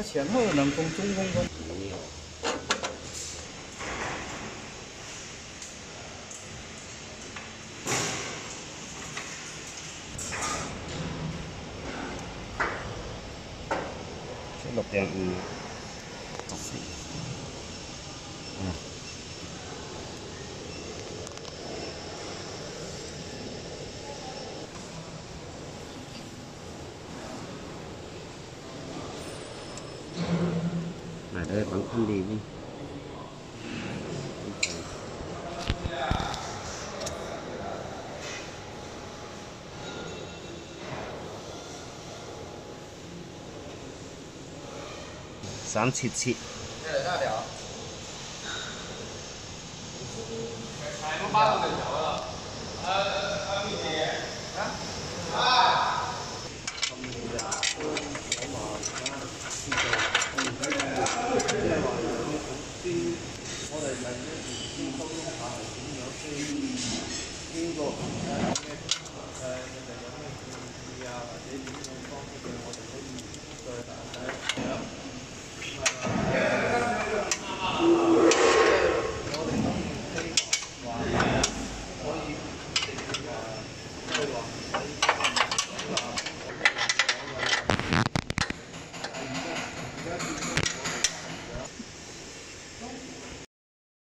前后能中中空中。6.5。 Này đây vẫn không đi đi. Sám xịt xịt. Đây là啥料？我哋嚟咧先溝通下係點樣先邊個人哋有咩建議啊，或者點樣方式嘅，我哋可以再大家。